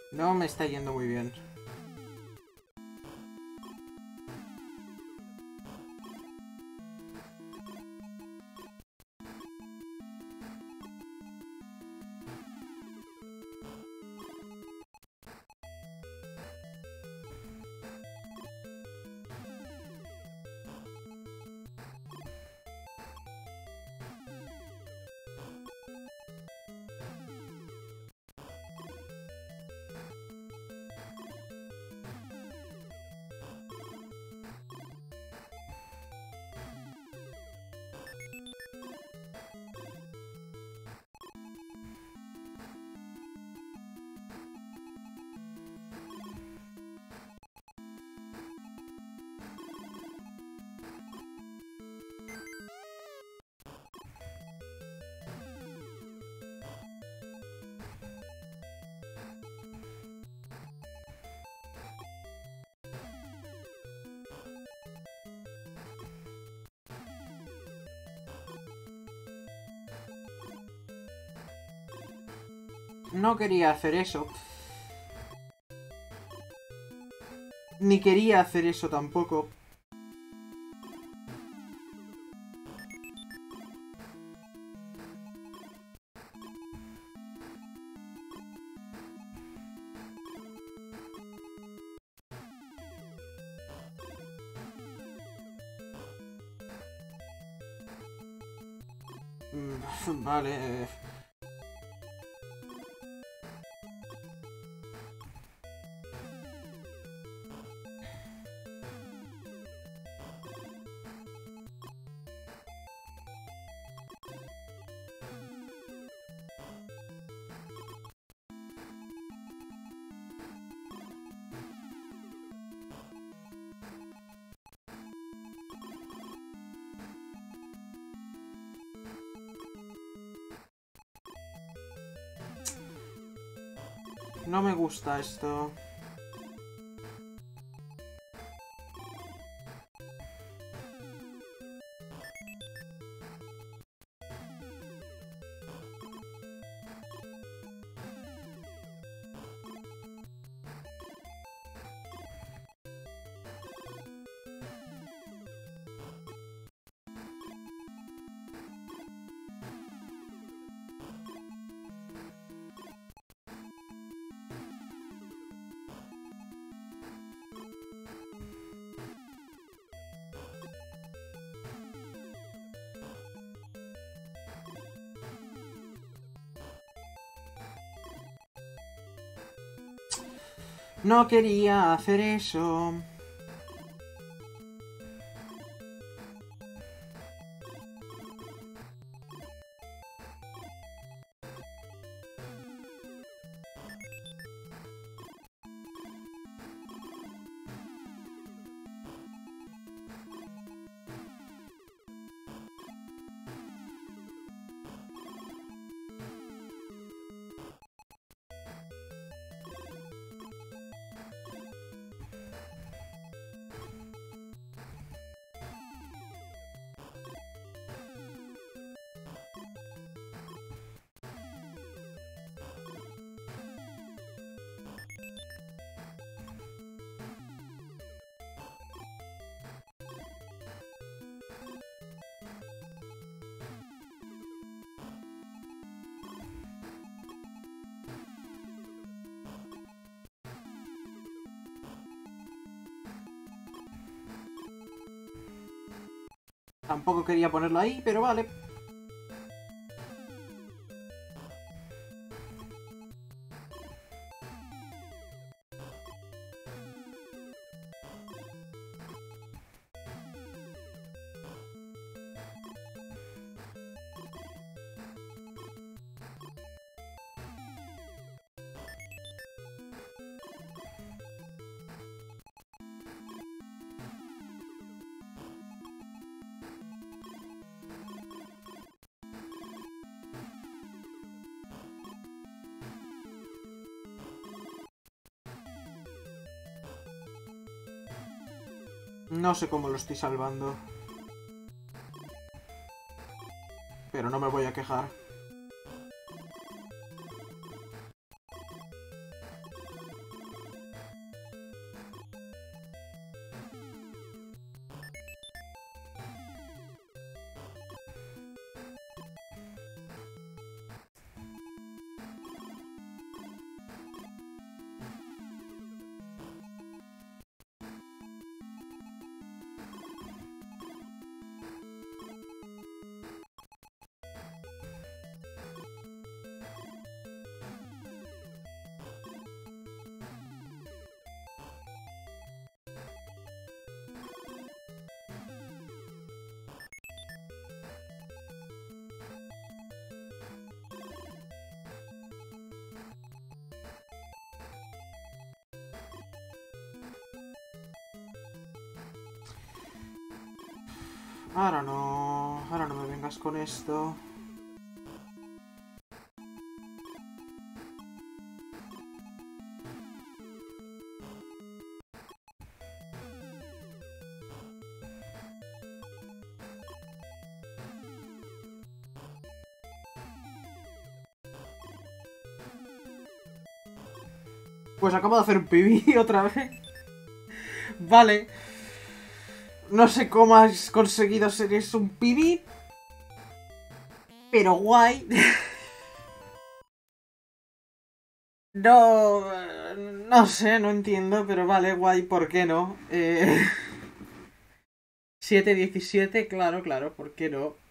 No me está yendo muy bien. No quería hacer eso. Ni quería hacer eso tampoco. Vale. No me gusta esto. No quería hacer eso. Tampoco quería ponerlo ahí, pero vale. No sé cómo lo estoy salvando. Pero no me voy a quejar. Ahora no me vengas con esto. Pues acabo de hacer un PB otra vez. Vale. No sé cómo has conseguido ser eso un PB. Pero guay. No... No sé, no entiendo, pero vale, guay, ¿por qué no? 7-17, claro, ¿por qué no?